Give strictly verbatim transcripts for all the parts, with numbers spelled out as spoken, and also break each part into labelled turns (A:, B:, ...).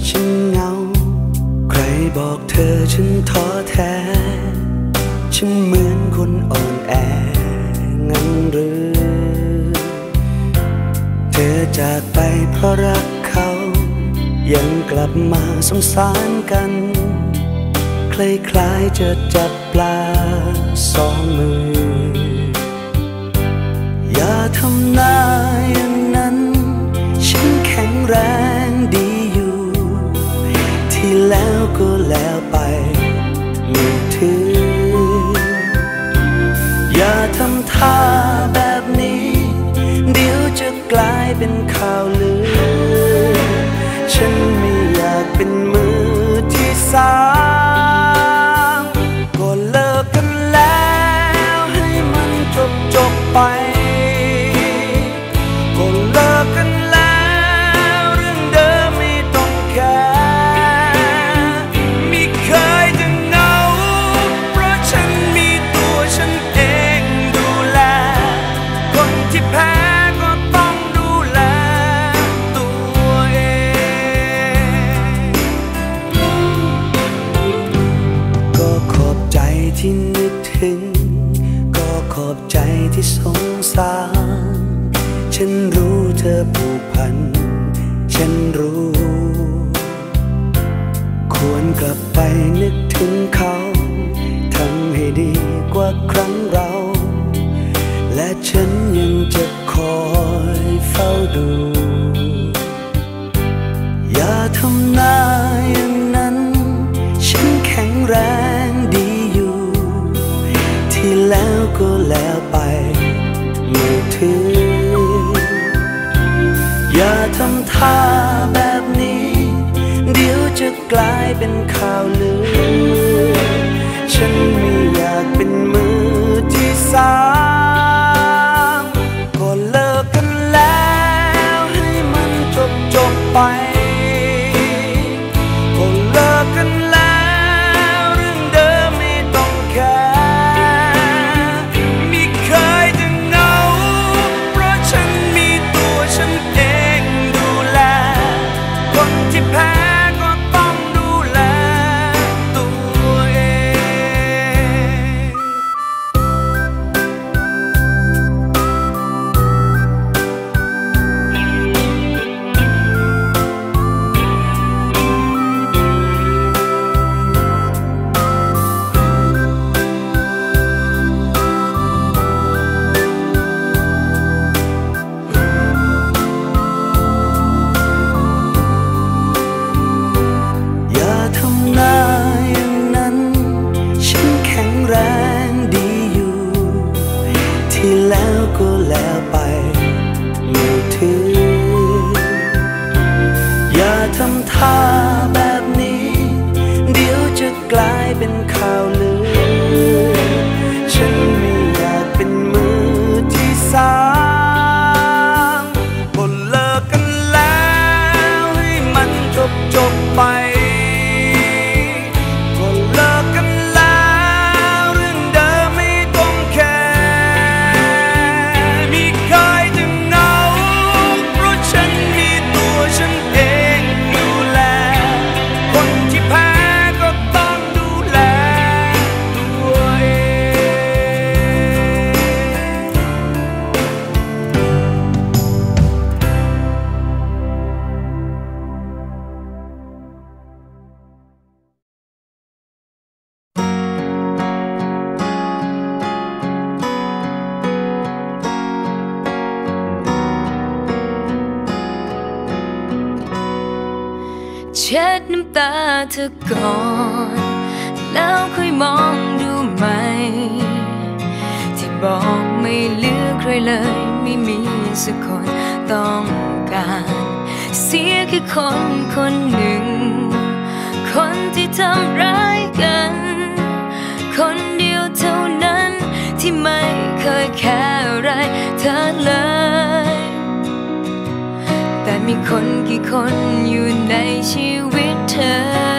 A: ฉันเหงาใครบอกเธอฉันท้อแท้ฉันเหมือนคนอ่อนแองั้นหรือเธอจากไปเพราะรักเขายังกลับมาสงสารกันคล้ายๆจะจับปลาสองมืออย่าทำหน้าอย่างนั้นฉันแข็งแรงดีอยู่ที่แล้วก็แล้วไปไม่ถืออย่าทำท่าแบบนี้เดี๋ยวจะกลายเป็นข่าวลือฉันไม่อยากเป็นมือที่สามก็เลิกกันแล้วให้มันจบจบไปก็เลิกกันแล้วเรื่องเดิมไม่ต้องแคร์ไม่เคยจะเหงาเพราะฉันมีตัวฉันเองดูแลคนที่แพ้ก็ต้องดูแลตัวเองก็ขอบใจที่นึกถึงก็ขอบใจที่สงสารฉันรู้เธอผูกพันฉันรู้ควรกลับไปนึกถึงเขาทำให้ดีกว่าครั้งเราและฉันยังจะคอยเฝ้าดูอย่าทำหน้าอย่างนั้นฉันแข็งแรงดีอยู่ที่แล้วก็แล้วไปไม่ถืออย่าทำท่าแบบนี้เดี๋ยวจะกลายเป็นข่าวลือฉันไม่อยากเป็นมือที่สามก็เลิกกันแล้วให้มันจบจบไปก็เลิกกันแล้วเรื่องเดิมไม่ต้องแคร์ไม่เคยจะเหงาเพราะฉันมีตัวฉันเองดูแลคนที่แพ้ก็ต้องดูแลตัวเองอย่าทำหน้าอย่างนั้นฉันแข็งแรงดีอยู่ที่แล้วก็แล้วไปไม่ถืออย่าทำท่าแบบนี้เดี๋ยวจะกลายเป็นข่าวลือฉันไม่อยากเป็นมือที่สามก็เลิกกันแล้วให้มันจบจบไปก็เลิกกันแล้วเรื่องเดิมไม่ต้องแคร์ไม่เคยจะเหงาเพราะฉันมีตัวฉันเองดูแลคนที่แพ้ก็ต้องดูแลตัวเอง
B: เช็ดน้ำตาเธอก่อนแล้วค่อยมองดูไหมที่บอกไม่เหลือใครเลยไม่มีสักคนต้องการเสียแค่คนคนหนึ่งคนที่ทำร้ายกันคนเดียวเท่านั้นที่ไม่เคยแค่อะไรเธอเลยแต่มีคนกี่คนอยู่ในชีวิตเธอ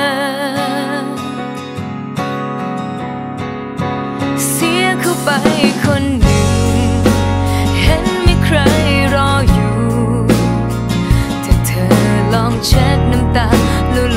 B: เสียเข้าไปคนหนึ่งเห็นมีใครรออยู่ถ้าเธอลองเช็ดน้ำตาหล่น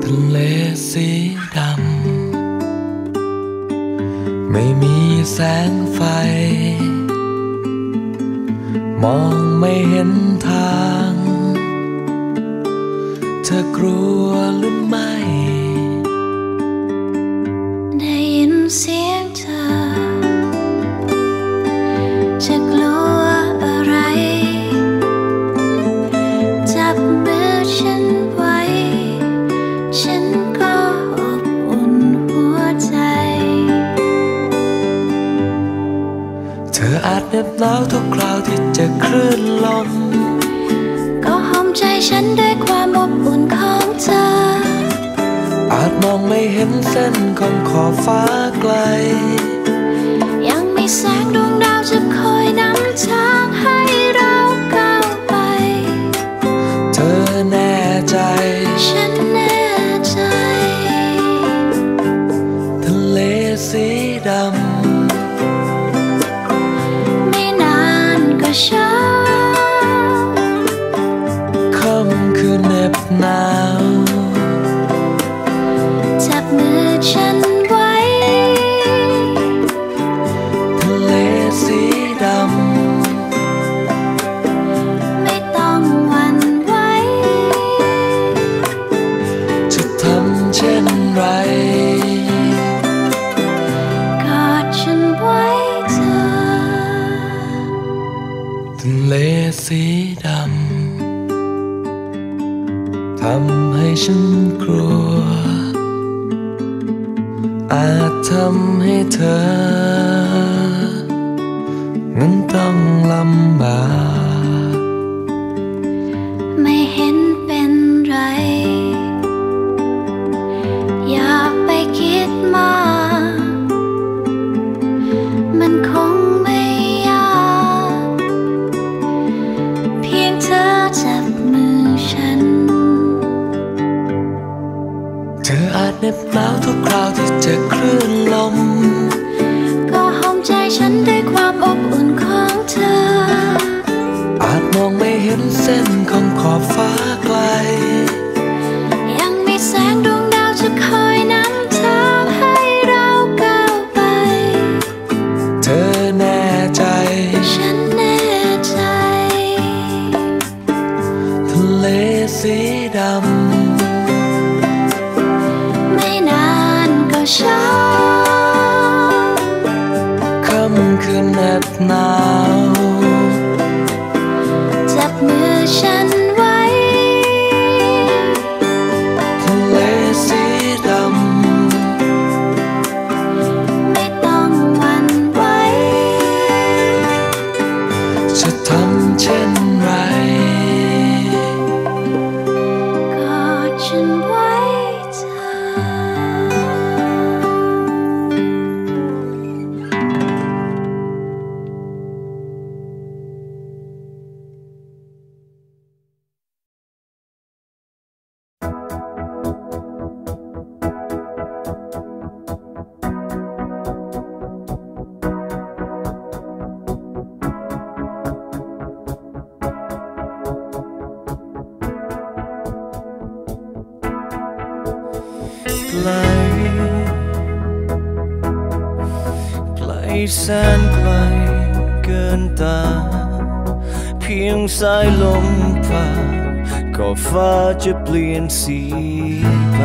C: ะเลสีดำไม่มีแสงไฟมองไม่เห็นทางเธอกลัวหรือไม่
B: ได้ยินเสียงเธอจะกลัวอะไรจับมือฉันไว้ฉันก็อบอุ่นหัวใจ
C: เธออาจเหน็บหนาวทุกคราวที่เจอคลื่นลม
B: ก็หอมใจฉันด้วยความอบอุ่นของเธอ
C: อาจมองไม่เห็นเส้นของขอบฟ้าไกล
B: ยังมีแสงดวงดาวจะคอยนำทางให้เราก้าวไป
C: เธอแน่ใจ
B: ฉันแน่ใจ
C: ทะเลสีดำ
B: ไม่นานก็เช้า
C: ค่ำคืนเหน็บหนาว
B: จับมือฉันไว้
C: ทะเลสีด
B: ำไม่ต้องหวั่นไหว
C: จะทำเช่นไร
B: กอดฉันไว้เธอ
C: ทะเลสีดำทำให้ฉันกลัวอาจทำให้เธอนั้นต้องลำบาก
B: ไม่เห็นเป็นไรอย่าไปคิดมากมันคงไม่ยากเพียงเธอจับมือฉัน
C: เธออาจเหน็บหนาวทุกคราวที่เจอคลื่นลม
B: ก็หอมใจฉันด้วยความอบอุ่นของเธอ
C: อาจมองไม่เห็นเส้นของขอบฟ้าไกล
B: ยังมีแสงดวงดาวจะคอยนำทางให้เราก้าวไป
C: เธอแน่ใจ
B: ฉันแน่ใจ
C: ทะเลสีดำ
B: เช้า
C: ค่ำคืนเหน็บหนาว
B: จับมือฉันไว้
C: ทะเลสีด
B: ำไม่ต้องหวั่นไหว
C: จะทำเช่นไร
B: กอดฉันไว้เธอ
A: ไกลไกลแสนไกลเกินตาเพียงสายลมผ่านก็ฟ้าจะเปลี่ยนสีไป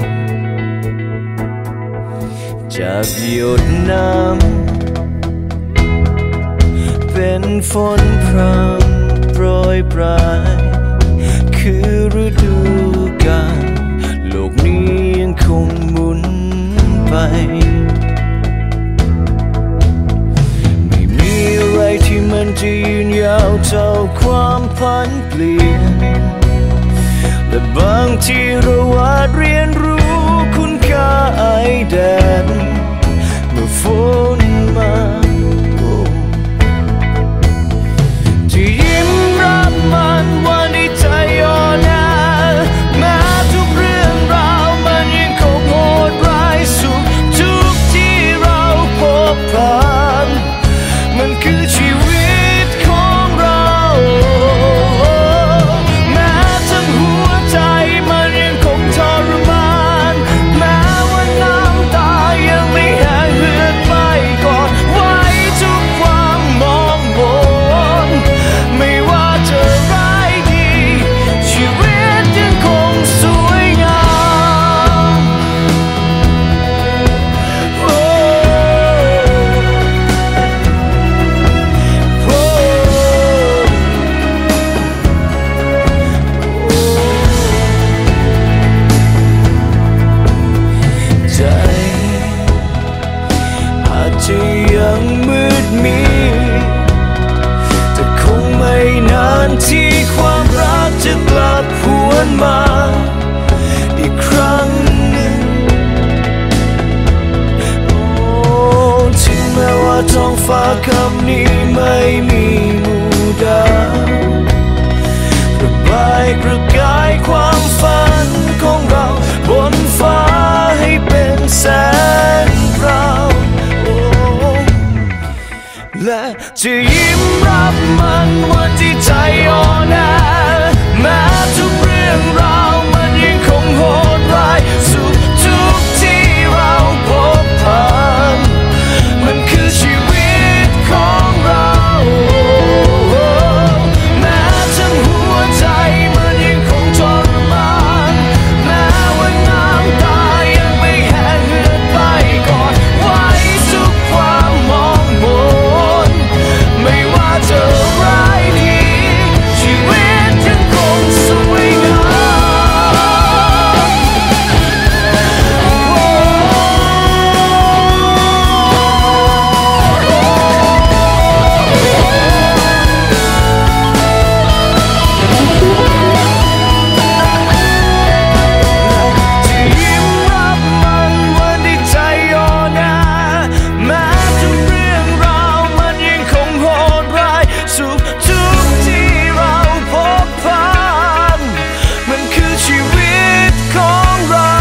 A: จากหยดน้ำเป็นฝนพรำโปรยปลายคือฤดูกาลโลกนี้ยังคงหมุนไปไม่มีอะไรที่มันจะยืนยาวเท่าความพันเปลี่ยนแต่บางทีเราอาจเรียนรู้คุณค่าไอแดดเมื่อฝนมาที่ยิ้มรับมันวันที่ใจอ่อนแอแม้ทุกเรื่องราวมันยังคงโหดร้ายสุดทุกที่เราพบผ่านมันคือชีวิตของเราแม้ทั้งหัวใจมันยังคงทรมานท้องฟ้าคำนี้ไม่มีหมู่ดาวระบายประกายความฝันของเราบนฟ้าให้เป็นแสงพราวและจะยิ้มรับมันวันที่ใจอ่อนแอแม้ทุกเรื่องราวมันยังคงโหดร้ายสุขทุกที่เราพบผ่านมันคือชีวิตของเราแม้ทั้งหัวใจมันยังคงทรมานแม้ว่าน้ำตายังไม่แห้งเหือดไปก่อนไว้ทุกความมองมนไม่ว่าจะร้ายดีชีวิตยังคงสวยงามจะยิ้มรับมันวันที่ใจอ่อนแอแม้ทุกเรื่องราวมันยังคงโหดร้ายสุขทุกที่เราพบผ่านมันคือชีวิตของเรา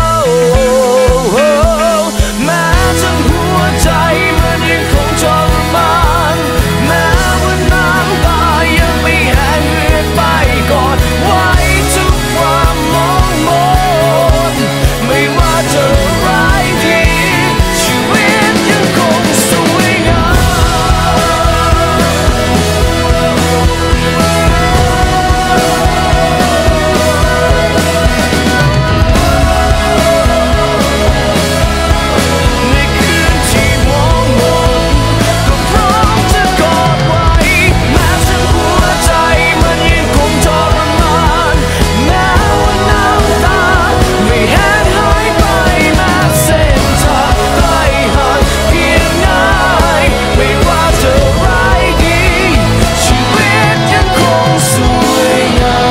A: แม้ทั้งหัวใจมันยังคงทรมานแม้ว่าน้ำตายังไม่แห้งเหือดไปก่อนไว้ทุกความมองมนไม่ว่าจะร้ายดีชีวิตยังคงสวยงามในคืนที่มองมนก็พร้อมจะกอดไว้แม้ทั้งหัวใจมันยังคงทรมานแม้ว่าน้ำตาไม่แห้งหายไปแม้เส้นทางไกลห่างเพียงไหนไม่ว่าจะร้ายดีชีวิตยังคงสวยงาม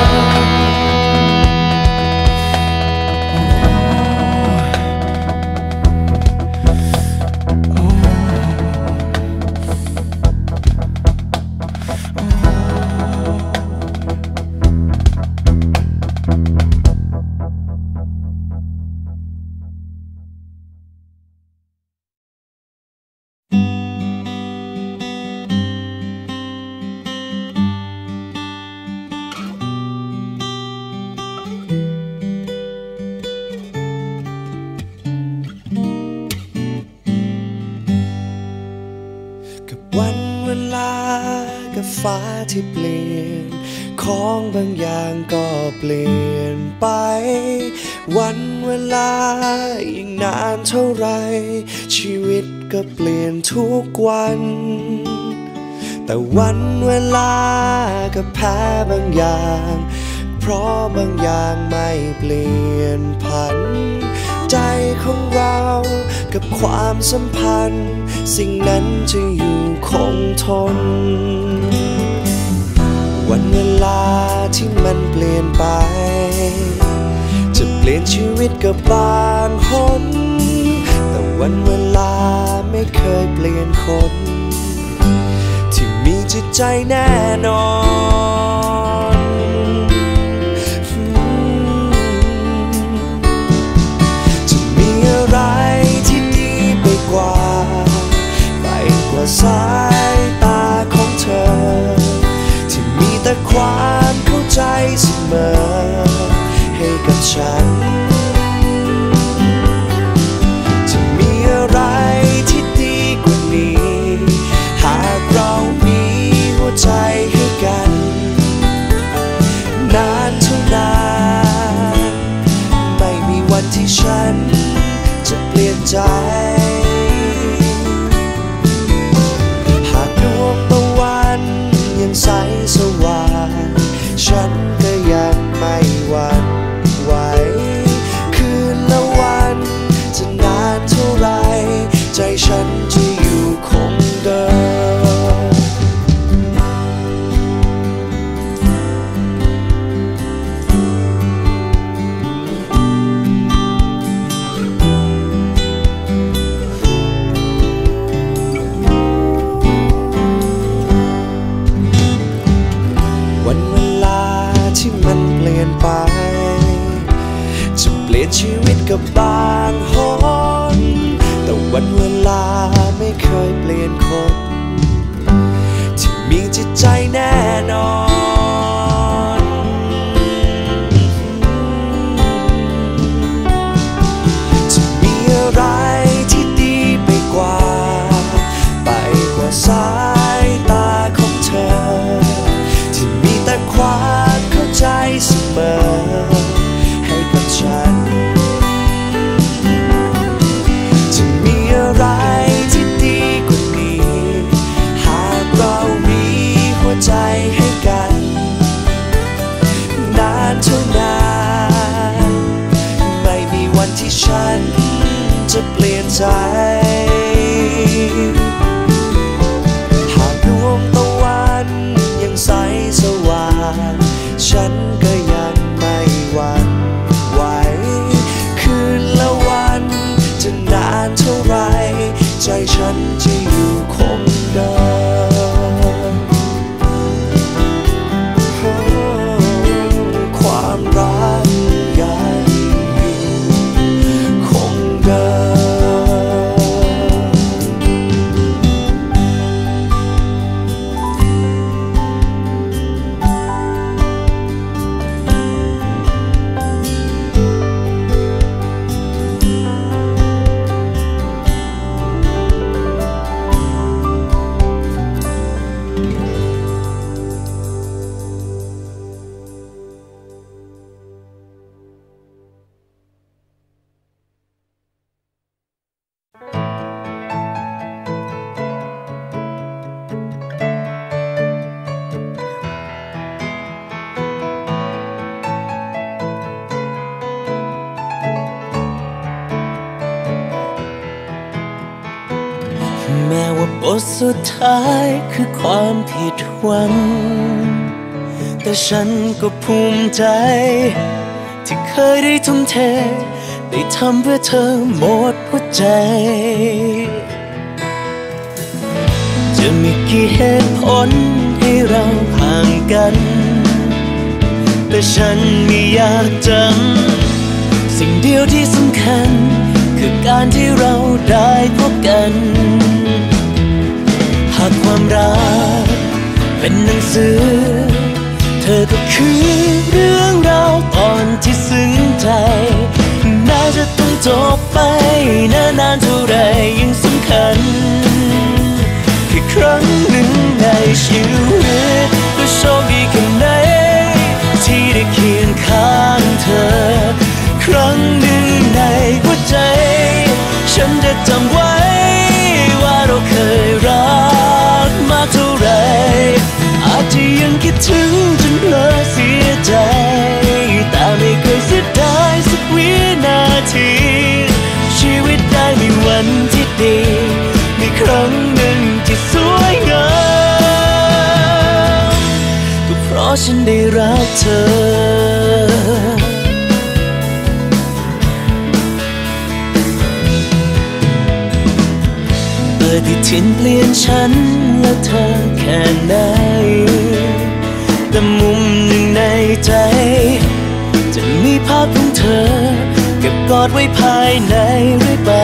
A: กับวันเวลากับฟ้าที่เปลี่ยนของบางอย่างก็เปลี่ยนไปวันเวลายิ่งนานเท่าไรชีวิตก็เปลี่ยนทุกวันแต่วันเวลาก็แพ้บางอย่างเพราะบางอย่างไม่เปลี่ยนผันใจของเรากับความสัมพันธ์สิ่งนั้นจะอยู่คงทนวันเวลาที่มันเปลี่ยนไปจะเปลี่ยนชีวิตกับบางคนแต่วันเวลาไม่เคยเปลี่ยนคนที่มีจิตใจแน่นอนจะมีอะไรที่ดีไปกว่าไปกว่าสายตาของเธอที่มีแต่ความเข้าใจเสมอให้กับฉันจะมีอะไรที่ดีกว่านี้หากเรามีหัวใจให้กันนานเท่านานไม่มีวันที่ฉันจะเปลี่ยนใจหากดวงตะวันยังใสสว่างฉันก็ยังไม่หวั่นไหวคืนละวันจะนานเท่าไรใจฉันจะอยู่คงเดิมดกับบางหนแต่วันเวลาไม่เคยเปลี่ยนคนที่มีจิตใจแน่นอนจะมีอะไรที่ดีไปกว่าไปกว่าสายตาของเธอที่มีแต่ความเข้าใจเสมอให้กับฉันจะมีอะไรที่ดีกว่านี้หากเรามีหัวใจให้กันนานเท่านานไม่มีวันที่ฉันจะเปลี่ยนใจหากดวงตะวันยังใสสว่างฉันก็ยังไม่หวั่นไหวคืนและวันจะนานเท่าไรใจฉันจะอยู่คงเดิมความรักยังอยู่คงเดิมแม้ว่าบทสุดท้ายคือความผิดหวังแต่ฉันก็ภูมิใจที่เคยได้ทุ่มเทได้ทำเพื่อเธอหมดหัวใจจะมีกี่เหตุผลให้เราห่างกันแต่ฉันไม่อยากจำสิ่งเดียวที่สำคัญคือการที่เราได้พบกันหากความรักเป็นหนังสือเธอก็คือเรื่องราวตอนที่ซึ้งใจน่าจะต้องจบไปนานๆเท่าไรยังสำคัญแค่ครั้งหนึ่งในชีวิตก็โชคดีแค่ไหนที่ได้เคียงข้างเธอครั้งหนึ่งในหัวใจฉันจะจำไว้ว่าเราเคยรักมากเท่าไรอาจจะยังคิดถึงจนเพลอเสียใจแต่ไม่เคยเสียดายสักวินาทีชีวิตได้มีวันที่ดีมีครั้งหนึ่งที่สวยงามก็เพราะฉันได้รักเธอปฏิทินเปลี่ยนฉันและเธอแค่ไหนแต่มุมหนึ่งในใจจะมีภาพของเธอเก็บกอดไว้ภายในเรื่อยไป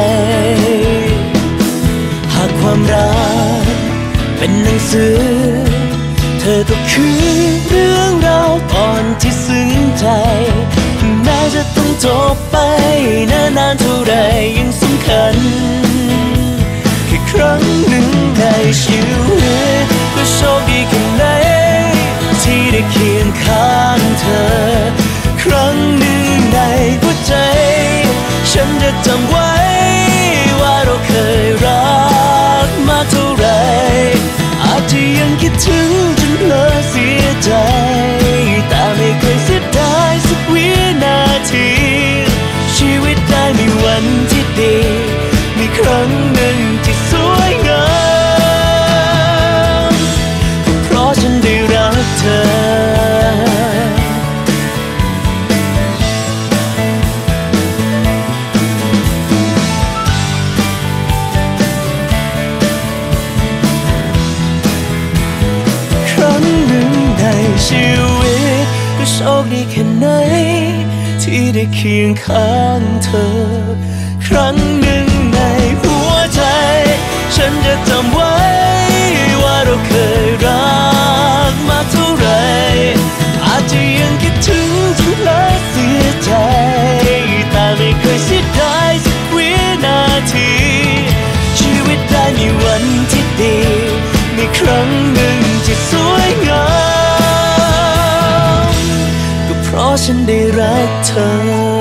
A: หากความรักเป็นหนังสือเธอก็คือเรื่องราวตอนที่ซึ้งใจแม้จะต้องจบไปนานๆเท่าไรยังสำคัญครั้งหนึ่งในชีวิตก็โชคดีแค่ไหนที่ได้เคียงข้างเธอครั้งหนึ่งในหัวใจฉันจะจำไว้ว่าเราเคยรักมากเท่าไรอาจจะยังคิดถึงจนเพลอเสียใจแต่ไม่เคยเสียดายสักวินาทีชีวิตได้มีวันที่ดีมีครั้งหนึ่งที่สวยงามก็เพราะฉันได้รักเธอครั้งหนึ่งในชีวิตก็โชคดีแค่ไหนทที่ได้เคียงข้างเธอครั้งหนึ่งในหัวใจฉันจะจำไว้ว่าเราเคยรักมาเท่าไรอาจจะยังคิดถึงจนเพลอเสียใจแต่ไม่เคยเสียดายสักวินาทีชีวิตได้มีวันที่ดีมีครั้งหนึ่งที่สวยงามก็เพราะฉันได้รักเธอ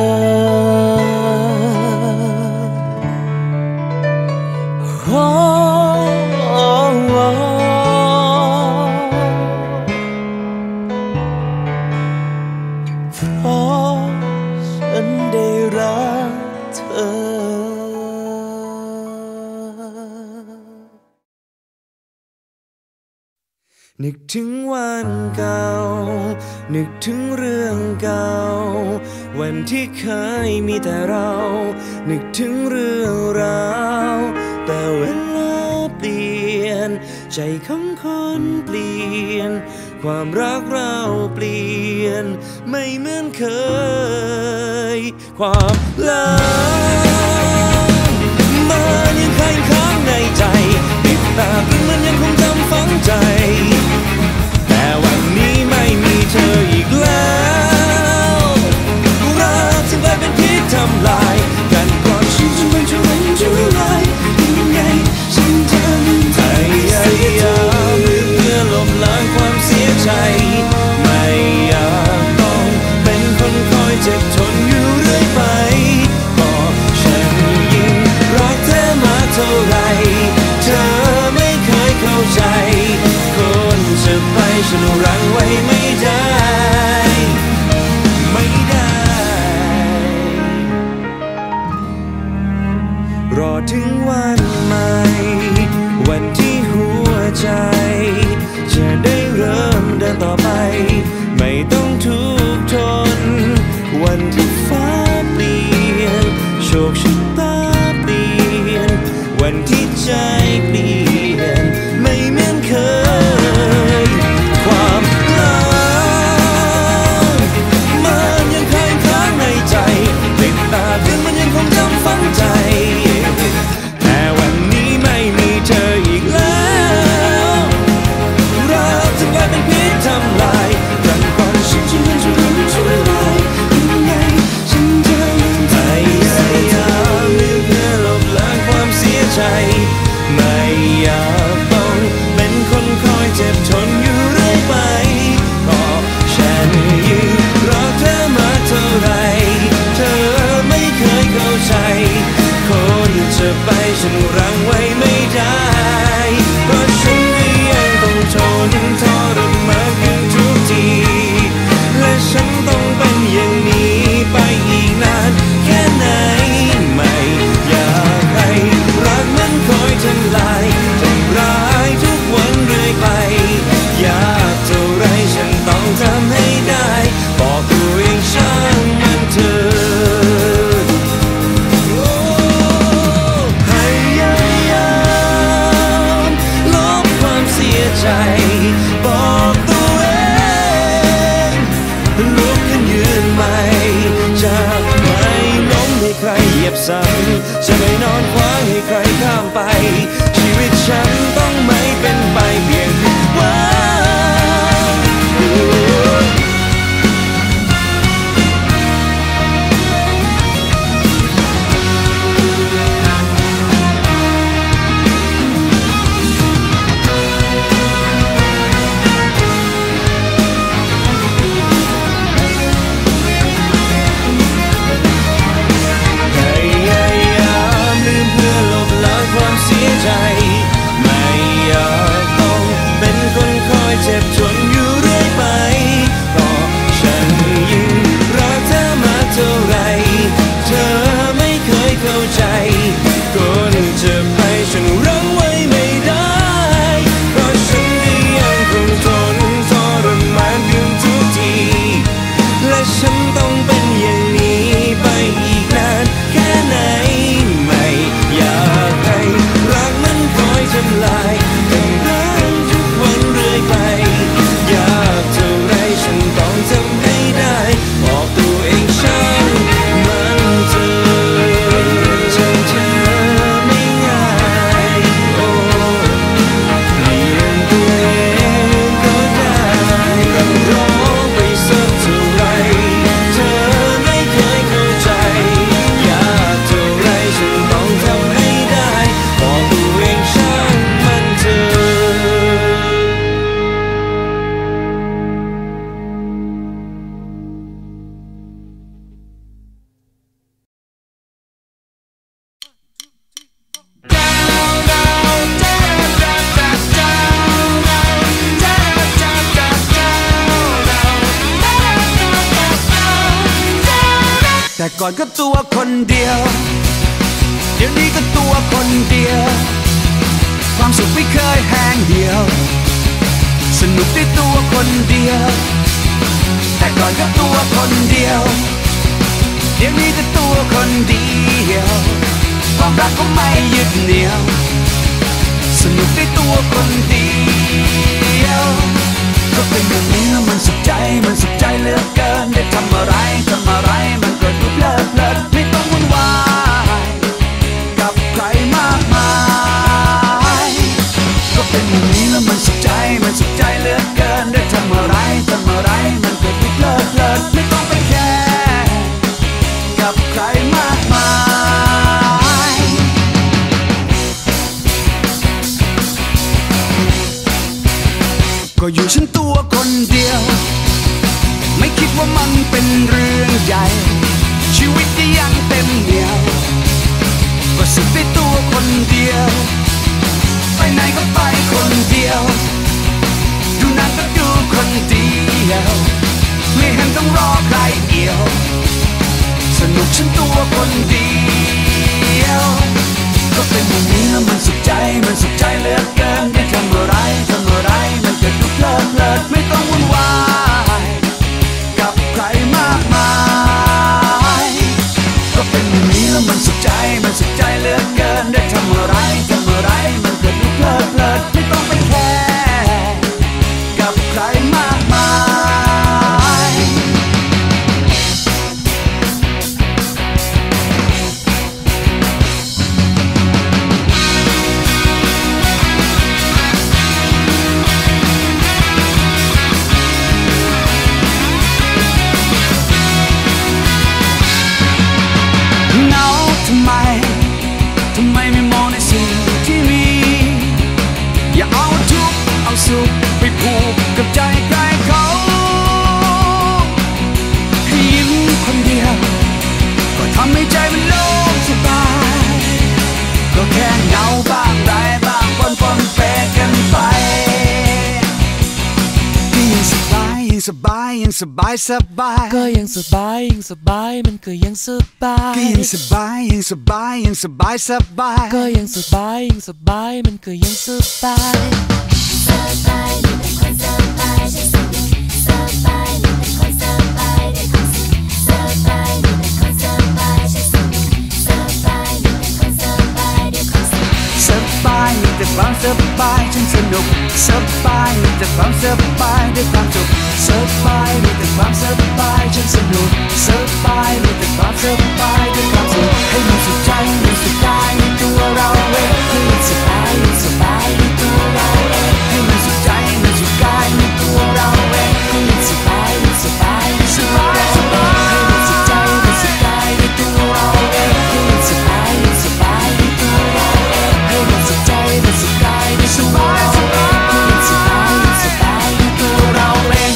A: นึกถึงวันเก่านึกถึงเรื่องเก่าวันที่เคยมีแต่เรานึกถึงเรื่องราวแต่เวลาเปลี่ยนใจของคนเปลี่ยนความรักเราเปลี่ยนไม่เหมือนเคยความลับมันยังค้างค้างในใจติดตาตรึงมันยังคงจำฝังใจแต่วันนี้ไม่มีเธออีกแล้วรักจึงกลายเป็นพิษทำลายกันก่อนฉันจะไม่จะรังจะละลายยังไงฉันจะลืมเธอพยายามลืมเพื่อลบล้างความเสียใจไม่อยากต้องเป็นคนคอยเจ็บทนอยู่เรื่อยไปบอกฉันยิ่งรักเธอมาเท่าไรเธอไม่เคยเข้าใจคนจะไปฉันรั้งไว้ไม่ได้ไม่ได้รอถึงวันใหม่วันที่หัวใจจะได้เริ่มเดินต่อไปไม่ต้องทุกข์ทนวันที่ฟ้าเปลี่ยนโชคชะตาเปลี่ยนวันที่ใจเปลี่ยนไม่เหมือนเคยความลับมันยังค้างค้างในใจติดตาถึงมันยังคงจำฝังใจแต่วันนี้ไม่มีเธออีกแล้วรักจะกลายเป็นพิษทำลายกันก่อนฉันจะลืมจะลืมจะละลายยังไงฉันจะลืมพยายามลืมเพื่อลบล้างความเสียใจไม่อยากต้องเป็นคนคอยเจ็บทนอยู่เรื่อยไปก็ฉันยิ่งรักเธอมาเท่าไรเธอไม่เคยเข้าใจคนจะไปฉันรั้งไว้ไม่ได้เพราะฉันก็ยังต้องทนทรมานกันทุกทีและฉันต้องเป็นอย่างนี้ไปอีกนานแค่ไหนไม่อยากให้รักมันคอยทำลายทำร้ายทุกวันเรื่อยไปอยากเท่าไรฉันต้องทำให้ได้บอกตัวเองช่างมันเถอะพยายามลบความเสียใจบอกตัวเองลุกขึ้นยืนใหม่จะไม่ล้มให้ใครเหยียบซ้ำจะไม่นอนขวางให้ใครข้ามไปชีวิตฉันต้องไม่เป็นไปเพียงผิดหวังพยายามลืมเพื่อลก่อนก็ตัวคนเดียวเดี๋ยวนี้ก็ตัวคนเดียวความสุขไม่เคยแห้งเหี่ยวสนุกได้ตัวคนเดียวแต่ก่อนก็ตัวคนเดียวเดี๋ยวนี้ก็ตัวคนเดียวความรักก็ไม่ยึดเหนี่ยวสนุกได้ตัวคนเดียวก็เป็นอย่างนี้แล้วมันสุขใจมันสุขใจเหลือเกินได้ทำอะไรทำอะไรมันก็ดูเพลิดเพลินไม่ต้องวุ่นวายกับใครมากมายก็เป็นอย่างนี้แล้วมันสุขใจมันสุขใจเหลือเกินได้ทำอะไรทำอะไรมันก็ดูเพลิดเพลินไม่ต้องไปแคร์กับใครมากมายก็อยู่ฉันตัวคนเดียวไม่คิดว่ามันเป็นเรื่องใหญ่ชีวิตที่ยังเต็มเหนี่ยวก็สุขได้ตัวคนเดียวไปไหนก็ไปคนเดียวดูหนังก็ดูคนเดียวไม่เห็นต้องรอใครเกี่ยวสนุกฉันตัวคนเดียวก็เป็นอย่างนี้แล้วมันสุขใจมันสุขใจเหลือเกินได้ทำอะไรทำอะไรมันก็ดูเพลิดเพลินไม่ต้องวุ่นวายกับใครมากมายก็เป็นอย่างนี้แล้วมันสุขใจมันสุขใจเหลือเกินได้ทำอะไรทำอะไรมันก็ดูเพลิดเพลินไม่ต้องไปแคร์กับใครมากมายเหงาทำไมทำไมไม่มองในสิ่งที่มีอย่าเอาทุกข์เอาสุขไปผูกกับใจใครเขาให้ยิ้มคนเดียวก็ทำให้ใจมันโล่งสบายก็แค่เหงาบ้างได้บ้างปนปนเปกันไปยิ่งสบายยิ่งสบายยิ่งสบายสบาย
C: ก็ยังสบายยังสบายมันก็ยังสบาย
A: ก็ยังสบายยังสบายยังสบายสบาย
C: ก็ยังสบายยังสบายมันก็ยังสบาย
B: สบายมีแต่คนสบายใช่สนุกสบายมีแต่คนสบายได้ความสุขสบายมีแต่คนสบายใช่สนุกสบายมีแต่คนสบายได้ความสุข
A: สบายมีแต่ความสบายฉันสนุกสบายมีแต่ความสบายด้วยความสุขสบายมีแต่ความสบายฉันสนุกสบายมีแต่ความสบายด้วยความสุขให้มันสุขใจมันสุขกายในตัวเราเองให้มันสบายมันสบายในตัวเราเองให้มันสุขใจมันสุขกายในตัวเราเองให้มันสบายมันสบายในตัวเราเองให้มันสุขใจมันสุขกายในตัวเราเองให้มันสบายมันสบายในตัวเราเองให้มันสุขใจมันสุขกายในตัวเราเองให้มันสบายมันสบายในตัวเราเอง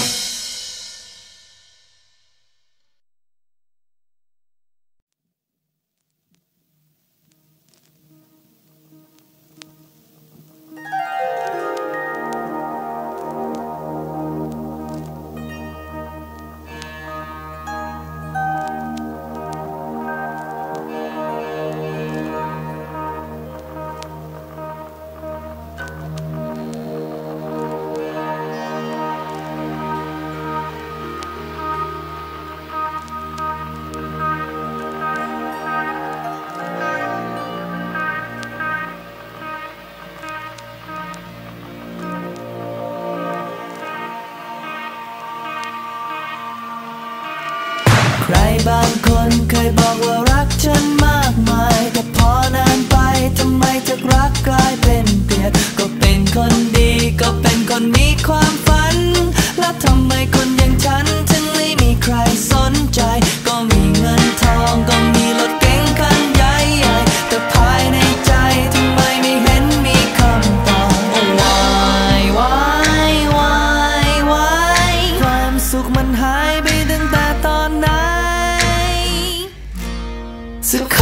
D: ใครบางคนเคยบอกว่ารักฉันมากมายแต่พอนานไปทำไมจากรักกลายเป็นเกลียดก็เป็นคนดีก็เป็นคนมีความฝันแล้วทำไมคนอย่างฉันถึงไม่มีใครสนใจก็มีเงินทองก็มีรถเก๋งคันใหญ่ใหญ่แต่ภายในใจทำไมไม่เห็นมีคำตอบวายวายวายวายความสุขมันหายไปตั้งแต่ตอนไหนสักค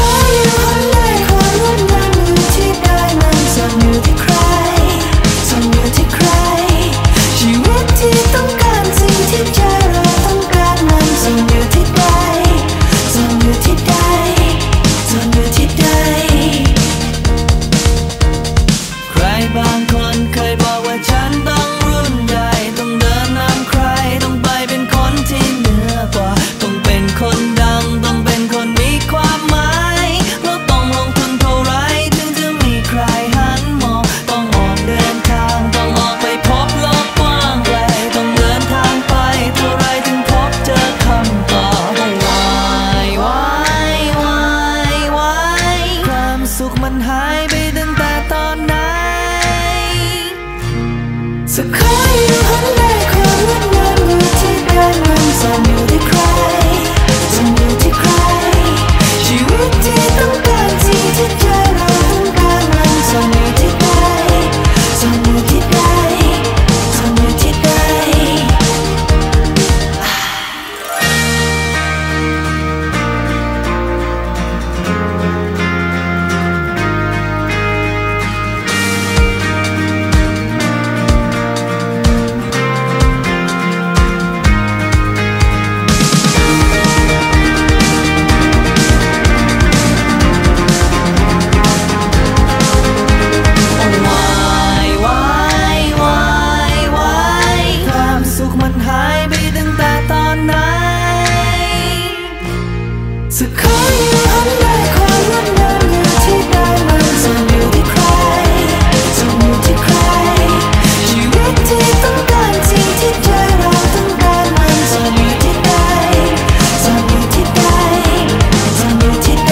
D: มันหายไปตั้งแต่ตอนไหนสักครั้งอยู่หันได้ความงดงามอยู่ที่เดินมันซ่อนอยู่ที่ใครซ่อนอยู่ที่ใครชีวิตที่ต้องการที่ที่ใจเราต้องการมันซ่อนอยู่ที่ใดซ่อนอยู่ที่ใดซ่อนอยู่ที่ใดสักครั้งอยู่หันได้ความงดงามอยู่ที่ใดมันซ่อนอยู่ที่ใครซ่อนอยู่ที่ใครชีวิตที่ต้องการสิ่งที่ใจเราต้องการมันซ่อนอยู่ที่ใดซ่อนอยู่ที่ใดซ่อนอยู่ที่ใด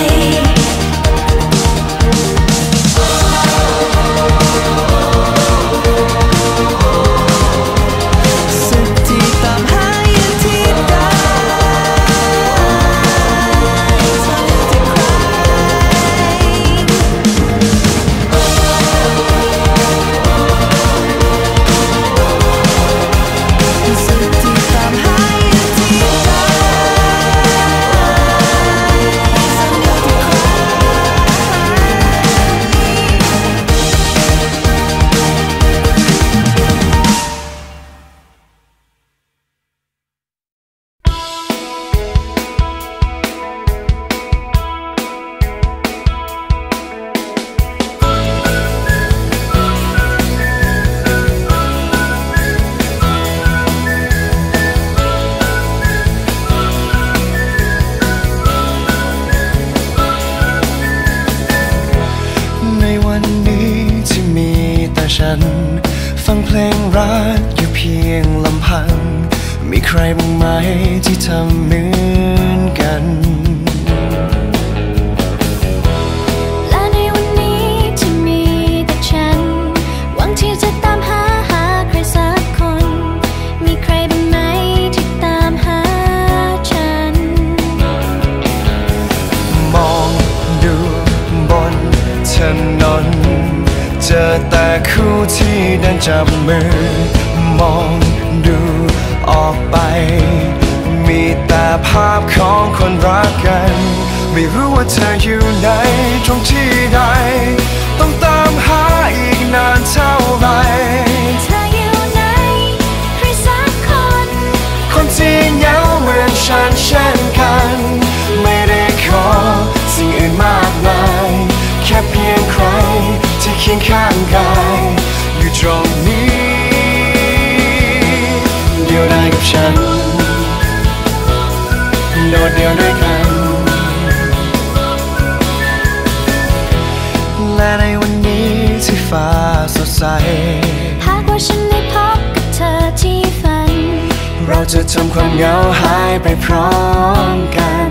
D: สุดที่ตามหาอยู่ที่ใดฟังเพลงรักอยู่เพียงลำพังมีใครบ้างไหมที่ทำเหมือนกัน
B: และในวันนี้ที่มีแต่ฉันหวังที่จะตามหาหาใครสักคนมีใครบ้างไหมที่ตามหาฉัน
D: มองดูบนถนนเจอแต่คู่ที่เดินจับมือมองดูออกไปมีแต่ภาพของคนรักกันไม่รู้ว่าเธออยู่ไหนตรงที่ใดต้องตามหาอีกนานเท่าไร
B: เธออยู่ไหนใครสักคน
D: คนที่เหงาเหมือนฉันเช่นกันไม่ได้ขอสิ่งอื่นมากมายแค่เพียงใครที่เคียงข้างกายอยู่ตรงนี้เดียวดายกับฉันโดดเดี่ยวด้วยกันและในวันนี้ที่ฟ้าสดใส
B: หากว่าฉันได้พบกับเธอที่ฝัน
D: เราจะทำความเหงาหายไปพร้อมกัน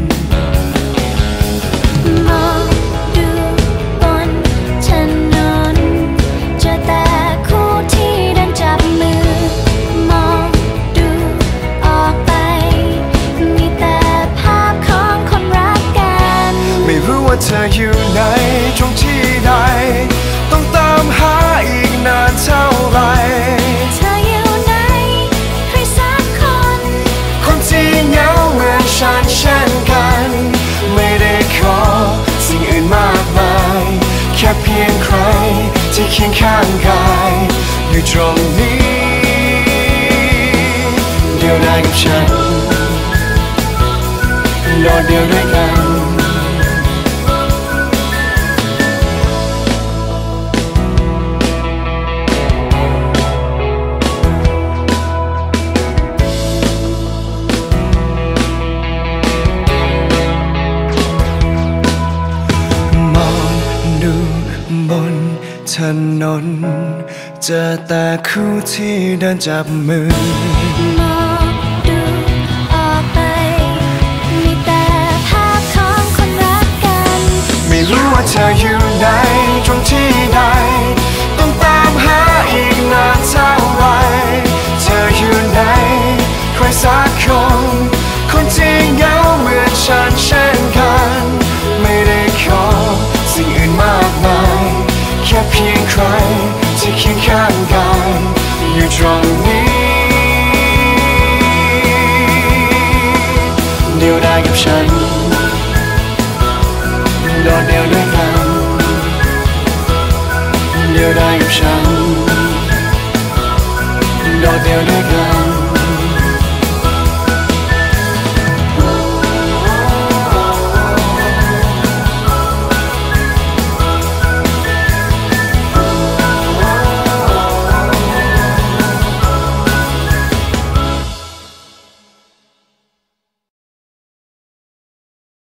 B: เธอ
D: อยู่ไหนตรงที่ใดต้องตามหาอีกนานเท่าไร
B: เธออยู่ไหนใครสักคน
D: คนที่เหงาเหมือนฉันเช่นกันไม่ได้ขอสิ่งอื่นมากมายแค่เพียงใครที่เคียงข้างกายอยู่ตรงนี้เดียวดายกับฉันโดดเดี่ยวด้วยกันถนนเจอแต่คู่ที่เดินจับมือ
B: มองดูออกไปมีแต่ภาพของคนรักกัน
D: ไม่ร
C: รู้ว่าเธออยู่ไหนตรงที่ใดต้องตามหาอีกนานเท่าไรเธออยู่ไหนใครสักคนคนที่เหงาเหมือนฉันเช่นกันไม่ได้ขอสิ่งอื่นมากมายแค่เพียงใครที่เคียงข้างกันอยู่ตรงนี้เดียวดายกับฉันโดดเดี่ยวด้วยกันเดียวดายกับฉันโดดเดี่ยวด้วยกัน